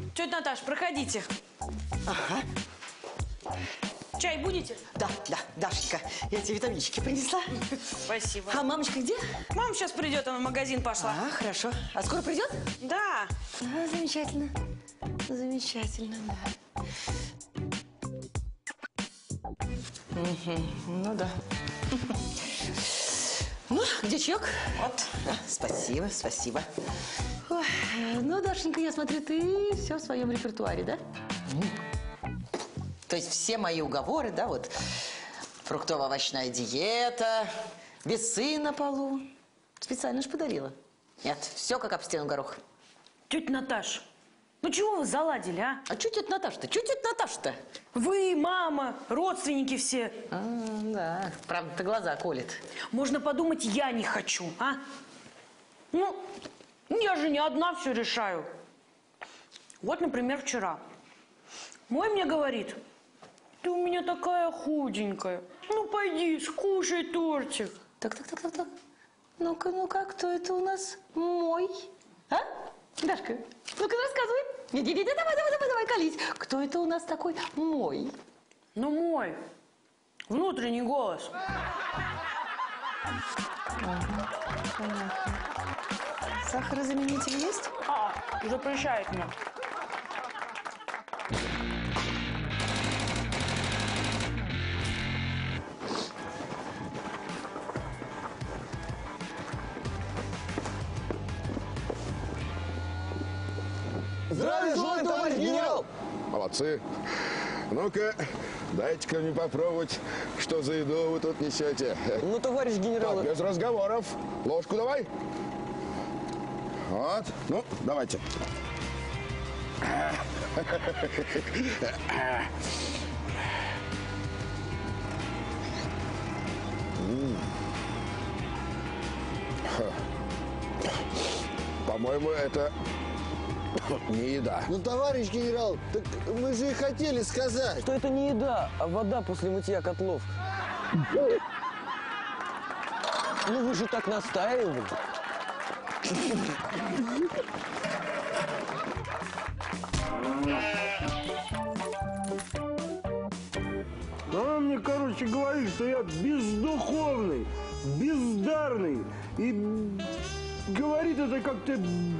Тетя Наташ, проходите. Ага. Чай будете? Да, Дашенька, я тебе витаминчики принесла. Спасибо. А мамочка где? Мама сейчас придет, она в магазин пошла. А, хорошо. А скоро придет? Да. А, замечательно. Замечательно, да. Ну да. Ну, где чаек? Вот. Спасибо, спасибо. Ой, ну, Дашенька, я смотрю, ты все в своем репертуаре, да? То есть все мои уговоры, да, вот фруктово-овощная диета, весы на полу. Специально же подарила. Нет, все как об стену горох. Тетя Наташ, ну чего вы заладили, а? А что тетя Наташа-то? Что тетя Наташа-то? Вы, мама, родственники все. Да, правда-то глаза колет. Можно подумать, я не хочу, а? Ну, я же не одна все решаю. Вот, например, вчера. Мой мне говорит: ты у меня такая худенькая. Ну, пойди, скушай тортик. Так. Ну-ка, кто это у нас мой? А? Дашка, ну-ка рассказывай. Иди, давай, колись. Кто это у нас такой мой? Ну, мой. Внутренний голос. Понятно. Сахарозаменитель есть? Запрещает мне. Здравия желаю, товарищ генерал! Молодцы. Ну-ка, дайте-ка мне попробовать, что за еду вы тут несете. Ну, товарищ генерал... Так, без разговоров. Ложку давай. Вот. Ну, давайте. По-моему, это не еда. Ну, товарищ генерал, так мы же и хотели сказать. Что это не еда, а вода после мытья котлов. Ну, вы же так настаивали. Она мне, короче, говорит, что я бездуховный, бездарный. И говорит это как-то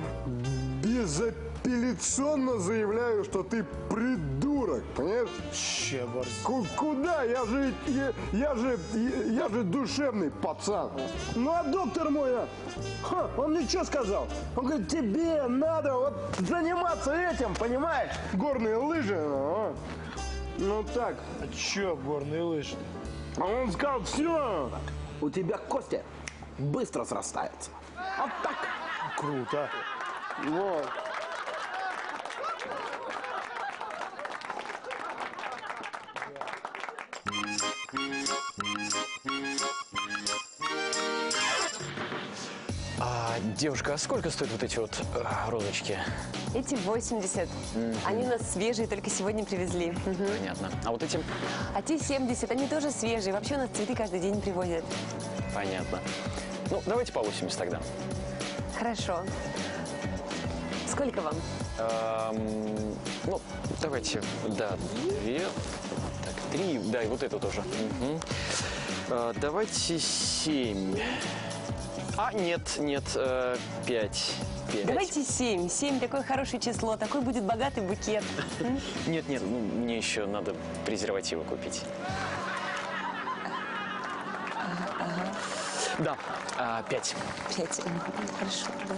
безапелляционно заявляю, что ты придурок, понимаешь? Че, борзый? Куда? Я же душевный пацан. Ну, а доктор мой, он мне что сказал? Он говорит, тебе надо вот заниматься этим, понимаешь? Горные лыжи. Ну так. А че горные лыжи? А он сказал, все, у тебя кости быстро срастаются. Вот так. Круто. Вот. Девушка, а сколько стоят вот эти вот розочки? Эти 80. Они у нас свежие, только сегодня привезли. Понятно. А вот эти? А те 70. Они тоже свежие. Вообще у нас цветы каждый день привозят. Понятно. Ну, давайте по 80 тогда. Хорошо. Сколько вам? Ну, давайте, да, 2. Так, 3, да, и вот это тоже. Давайте 7. А, нет, 5. Давайте 7. 7 такое хорошее число, такой будет богатый букет. Нет, ну, мне еще надо презервативы купить. Да, 5. 5. Хорошо, да.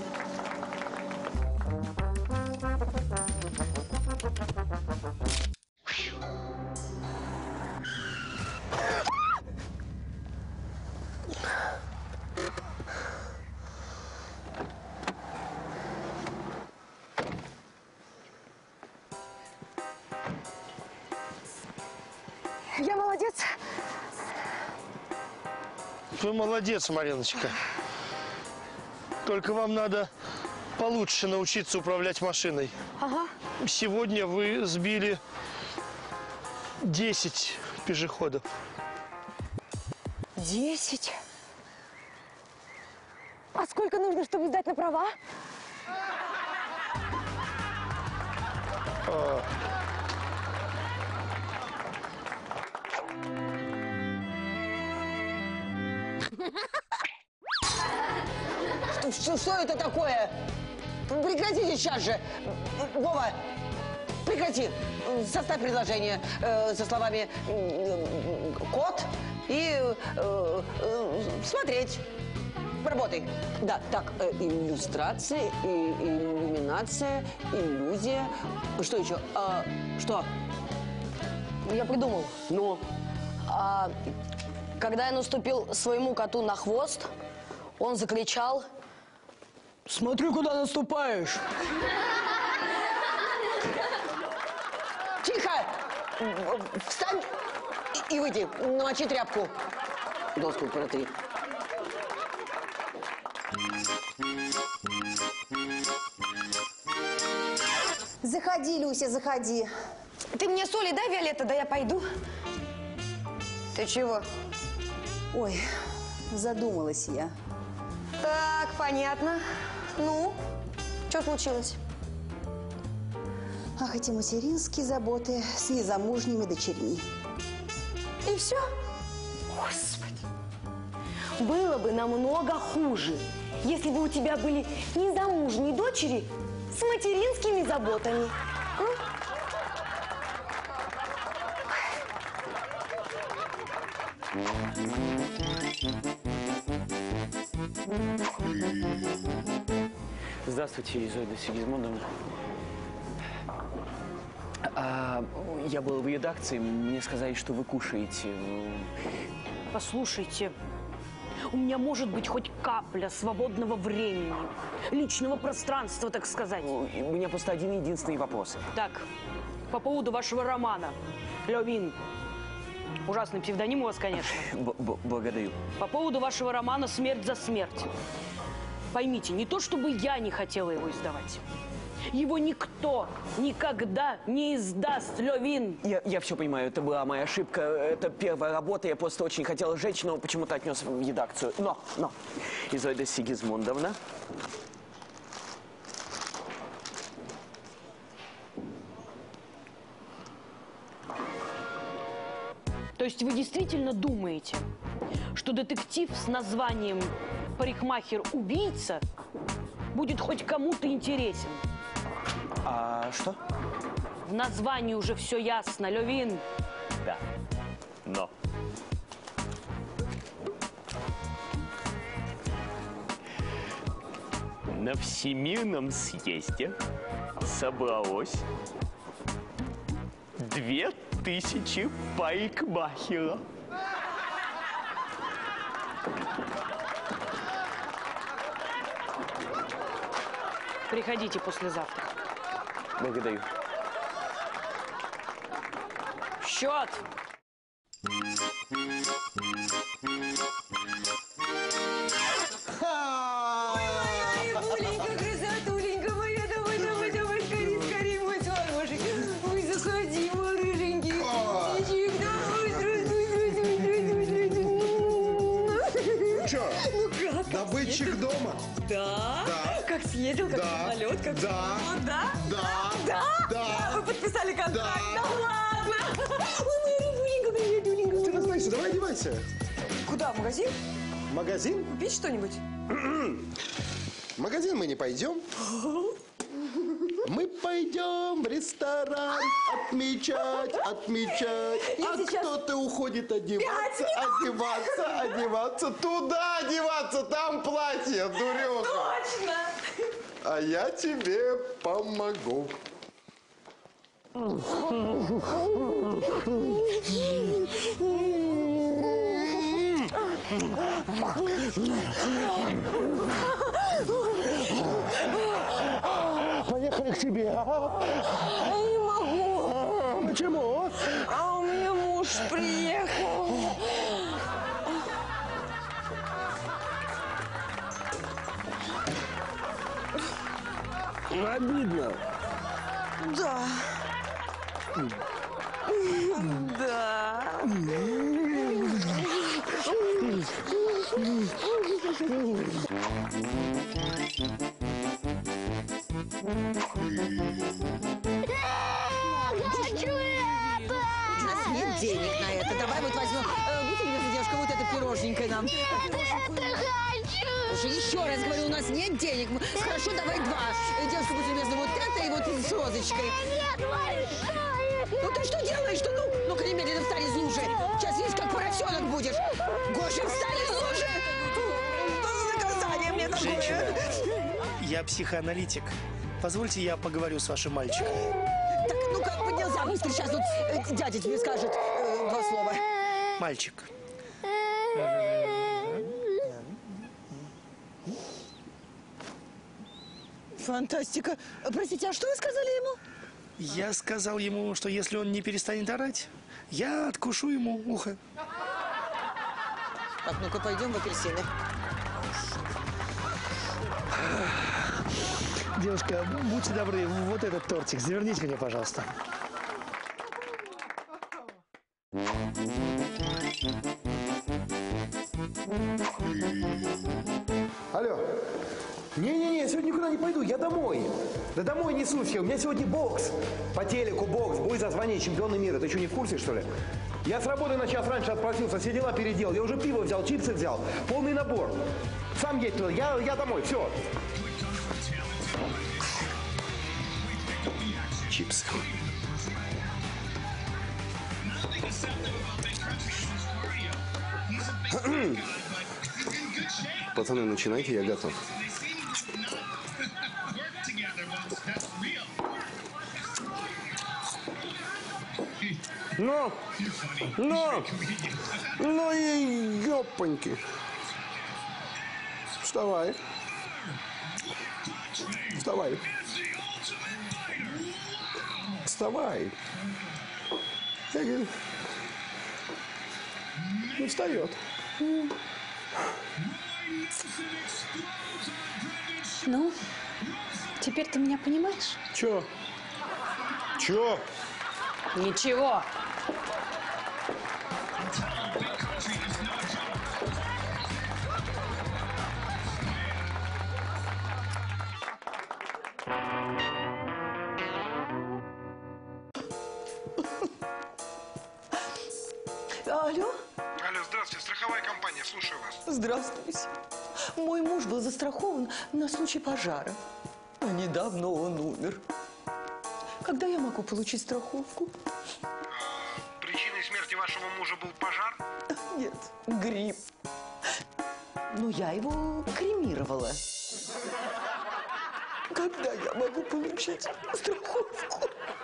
Я молодец. Вы молодец, Мариночка. Только вам надо получше научиться управлять машиной. Ага. Сегодня вы сбили 10 пешеходов. 10? А сколько нужно, чтобы сдать на права? Что это такое? Прекратите сейчас же. Вова, прекрати. Составь предложение со словами «кот» и «смотреть». Работай. Да, так, иллюстрация, иллюминация, иллюзия. Что еще? Что? Я придумал. Ну? Когда я наступил своему коту на хвост, он закричал: «Смотри, куда наступаешь!» Тихо! Встань и выйди. Намочи тряпку. Доску протри. Заходи, Люся, заходи. Ты мне соли дай, Виолетта, да я пойду. Ты чего? Ой, задумалась я. Так, понятно. Ну, что случилось? Ах, эти материнские заботы с незамужними дочерьми. И все? Господи. Было бы намного хуже, если бы у тебя были незамужние дочери с материнскими заботами. Здравствуйте, Изольда Сигизмундовна. Я был в редакции, мне сказали, что вы кушаете. Послушайте, у меня может быть хоть капля свободного времени, личного пространства, так сказать. У меня просто один единственный вопрос. Так, по поводу вашего романа «Левин». Ужасный псевдоним у вас, конечно. Благодарю. По поводу вашего романа «Смерть за смерть». Поймите, не то чтобы я не хотела его издавать. Его никто никогда не издаст, Левин. Я все понимаю, это была моя ошибка. Это первая работа, я просто очень хотел сжечь, но почему-то отнес в редакцию. Но, Изольда Сигизмундовна. То есть вы действительно думаете, что детектив с названием «Парикмахер-убийца» будет хоть кому-то интересен? А что? В названии уже все ясно, Левин. Да, но. На Всемирном съезде собралось 2000 парикмахеров. Приходите послезавтра. Благодарю. Счет! Уленька, красотуленька моя, давай, скорей, мой хороший. Ой, заходи, мой рыженький. Птичек, давай, здравствуй. Че? Ну как? Добытчик дома? Да? Да. Как съездил, как Да. самолет, как... Да. Ну, да? Да. Да? Да. Вы подписали контракт? Да. Да ладно? Ой, моя рыбуленька, приятуленька. Ты раздайся, давай одевайся. Куда, в магазин? Магазин? Купить что-нибудь? В магазин мы не пойдем. Мы пойдем в ресторан отмечать. Я сейчас- Кто-то уходит одеваться. Туда одеваться, там платье, дуреха. Точно! А я тебе помогу. Поехали к тебе. Я не могу. Почему? А у меня муж приехал. Обидно. Да. Да. хочу это! У нас нет денег на это. Давай вот возьмем, будьте любезны, девушка, вот это пирожненькое нам. Нет, это хочу! Уже еще раз говорю, у нас нет денег. Хорошо, давай два. Девушка, будь любезна, вот это и вот с розочкой. Нет, большое! Ну ты что делаешь-то? Ну-ка немедленно встань из лужи. Сейчас видишь, как поросенок будешь. Гоша, встань из лужи! Что за наказание мне такое? Женщина, я психоаналитик. Позвольте, я поговорю с вашим мальчиком. Так, ну-ка, поднялся быстро. Сейчас вот дядя тебе скажет два слова. Мальчик. Фантастика. Простите, а что вы сказали ему? Я сказал ему, что если он не перестанет орать, я откушу ему ухо. Так, ну-ка, пойдем в апельсины. Девушка, будьте добры, вот этот тортик заверните мне, пожалуйста. Алло. Не-не-не, я сегодня никуда не пойду, я домой. Да домой несусь я, у меня сегодня бокс. По телеку бокс, бой за звание чемпиона мира. Ты что, не в курсе, что ли? Я с работы на час раньше отпросился, все дела переделал. Я уже пиво взял, чипсы взял. Полный набор. Сам едь туда, я домой, все. Чипсы. Пацаны, начинайте, я готов. Ну и ёпаньки. Вставай. Вставай. Вставай. Я говорю, не встает. Ну, теперь ты меня понимаешь? Чё? Чё? Ничего. Алло? Алло, здравствуйте, страховая компания, слушаю вас. Здравствуйте. Мой муж был застрахован на случай пожара. А недавно он умер. Когда я могу получить страховку? Причиной смерти вашего мужа был пожар? Нет, грипп. Но я его кремировала. Когда я могу получить страховку?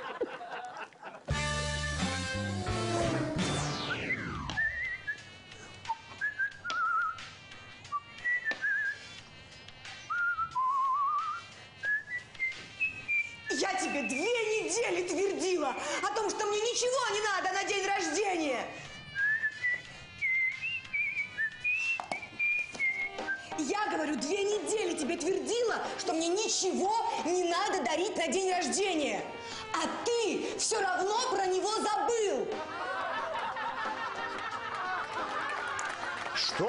Я тебе 2 недели твердила о том, что мне ничего не надо на день рождения. Я говорю, 2 недели тебе твердила, что мне ничего не надо дарить на день рождения. А ты все равно про него забыл. Что?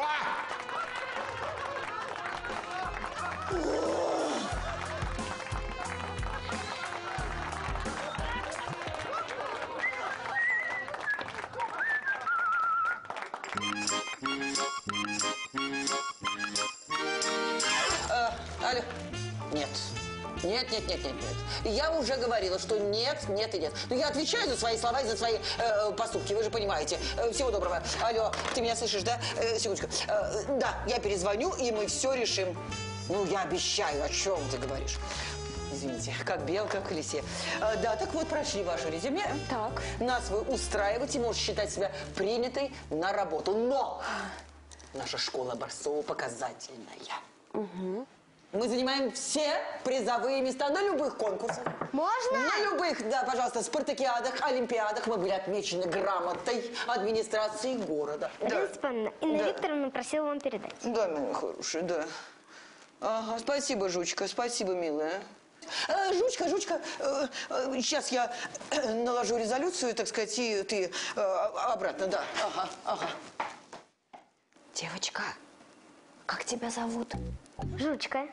Алло. Нет. Нет. Я уже говорила, что нет, нет и нет. Но я отвечаю за свои слова и за свои поступки, вы же понимаете. Всего доброго. Алло, ты меня слышишь, да? Секундочку. Да, я перезвоню, и мы все решим. Ну, я обещаю, о чем ты говоришь. Извините, как белка в колесе. Да, так вот, прошли ваше резюме. Так. Нас вы устраиваете, можете считать себя принятой на работу. Но наша школа образцово показательная. Угу. Мы занимаем все призовые места на любых конкурсах. Можно? На любых, да, пожалуйста, спартакиадах, олимпиадах. Мы были отмечены грамотой администрации города. Марина Степановна, Инна Викторовна просила вам передать. Да, моя хорошая, да. Ага, спасибо, Жучка, спасибо, милая. Жучка, сейчас я наложу резолюцию, так сказать, и ты обратно, да. Ага. Девочка, как тебя зовут? Жучка.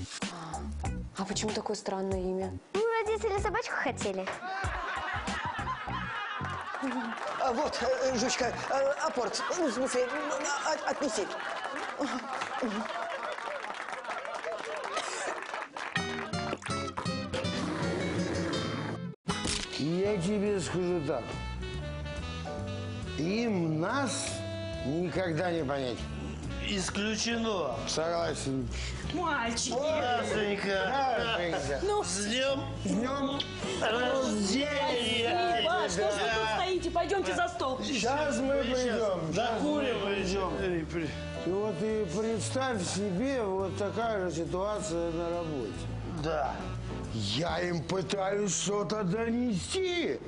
А почему такое странное имя? Ну, родители собачку хотели. Вот, Жучка, апорт. Ну, в смысле, отнеси. Я тебе скажу так. Им нас никогда не понять. Исключено. Согласен. Мальчики. Здравствуйте. Ну, С днем рождения! Спасибо. Что ж вы тут стоите? Пойдемте за стол. Сейчас мы придем. Закурим, пойдем. И вот и представь себе вот такая же ситуация на работе. Да. Я им пытаюсь что-то донести.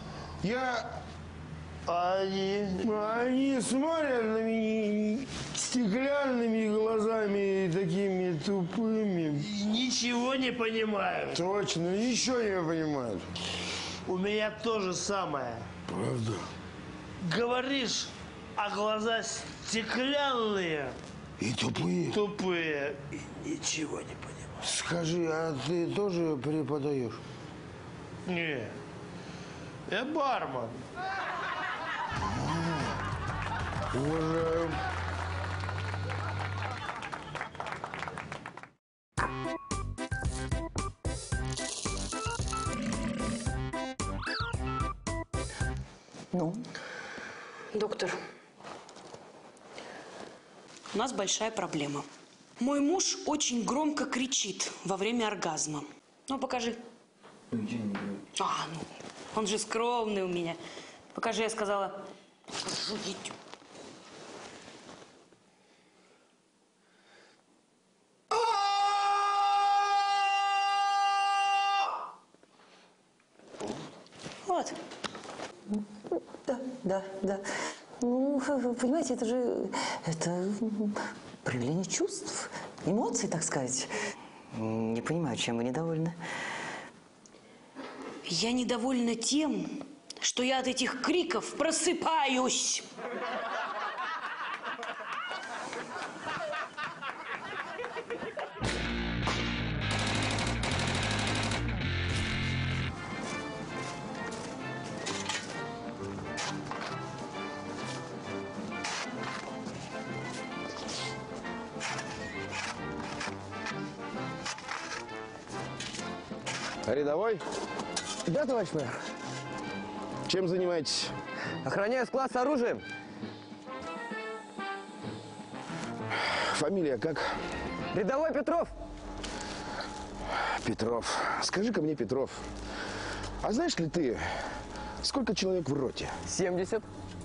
Они смотрят на меня стеклянными глазами такими тупыми. Ничего не понимаю. Точно, ничего не понимают. У меня то же самое. Правда? Говоришь, а глаза стеклянные. И тупые. Тупые. И ничего не понимаю. Скажи, а ты тоже преподаешь? Не. Я бармен. Уважаю. Ну? Доктор, у нас большая проблема. Мой муж очень громко кричит во время оргазма. Ну, покажи. Где не говорю? Ну, он же скромный у меня. Покажи, я сказала. Покажи, иди. Вот. Да. Ну, вы понимаете, это проявление чувств, эмоций, так сказать. Не понимаю, чем вы недовольны. Я недовольна тем, что я от этих криков просыпаюсь. Рядовой, Да, товарищ мэр. чем занимаетесь? Охраняю склад с оружием. Фамилия как? Рядовой Петров. Петров. Скажи-ка мне, Петров, а знаешь ли ты, сколько человек в роте? 70.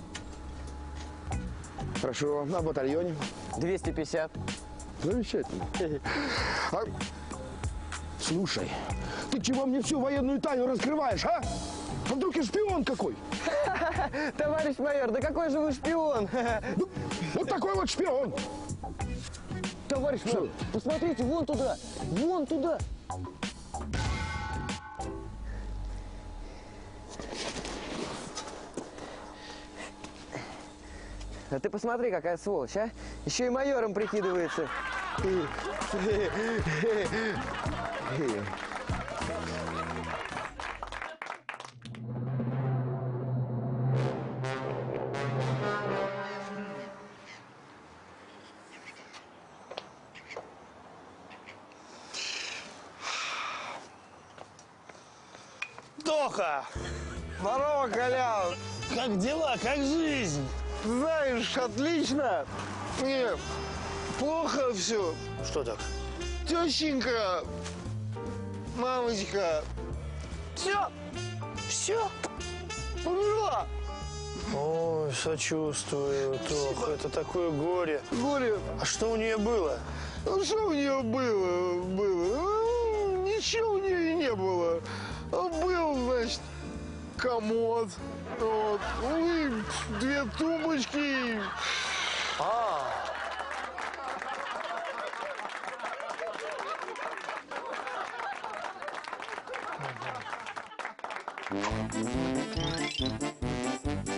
Хорошо. На батальоне? 250. Замечательно. А, слушай, ты чего мне всю военную тайну раскрываешь, а? А вдруг я шпион какой? Товарищ майор, да какой же вы шпион? Ну, вот такой вот шпион. Товарищ майор, посмотрите, вон туда, вон туда. А ты посмотри, какая сволочь, а? Еще и майором прикидывается. Тоха! Здорово, Колян. Как дела? Как жизнь? Знаешь, отлично. Не, плохо все. Что так? Тещенька, мамочка, все, умерла. Ой, сочувствую, Тоха. Это такое горе. Горе. А что у нее было? Ну, что у нее было? Ну, ничего у нее и не было. Был, значит, комод, вот, ну и 2 тумбочки.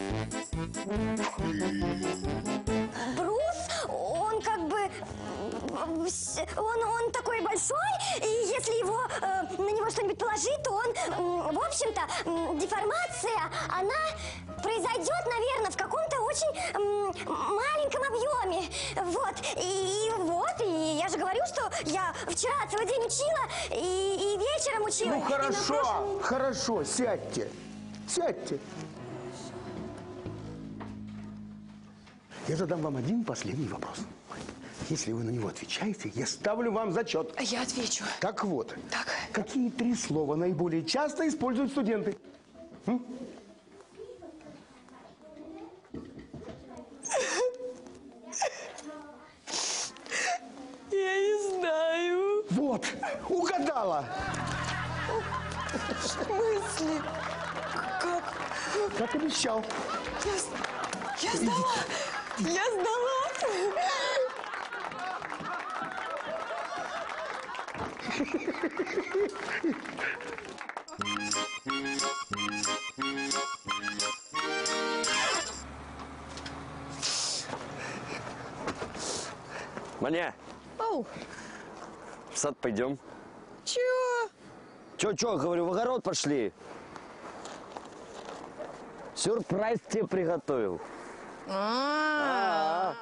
Брус, он как бы он такой большой, и если его, на него что-нибудь положить, то он, в общем-то, деформация, она произойдет, наверное, в каком-то очень маленьком объеме. Вот. И я же говорю, что я вчера целый день учила, и вечером учила. Ну и на хорошо, прошлом- хорошо, сядьте. Сядьте. Я задам вам один последний вопрос. Если вы на него отвечаете, я ставлю вам зачет. Я отвечу. Так вот, Так. какие 3 слова наиболее часто используют студенты? Я не знаю. Вот, угадала. В смысле? Как? Как обещал. Я сдала. Я сдала. Маня, Оу. в сад пойдем. Чего? Чё, говорю, в огород пошли. Сюрприз тебе приготовил. Ага.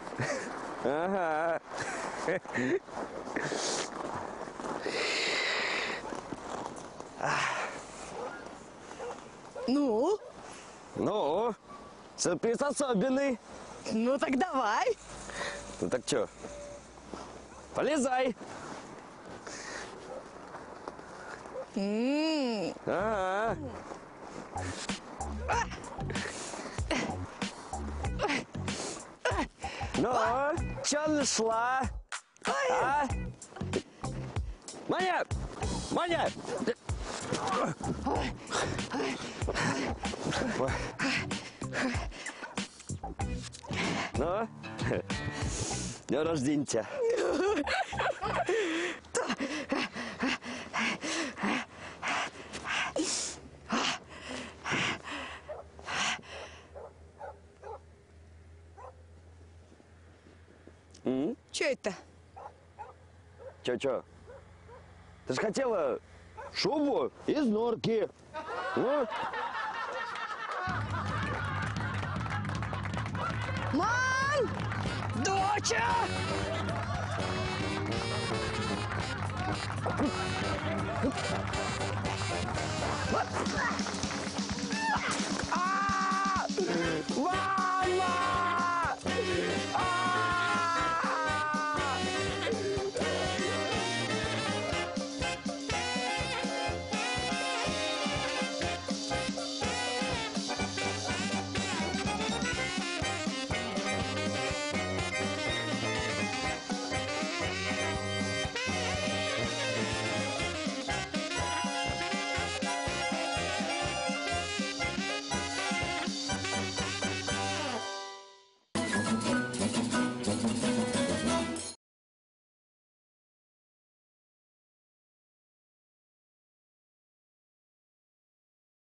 Ну? Ну, сюрприз особенный. Ну так давай. Ну так чё? Полезай. Ага. Ну, чё нашла? А? Маня! Маня! Ну, днем рождения тебя. Че это? Чё? Ты же хотела шубу из норки. Ну? Мам! Доча!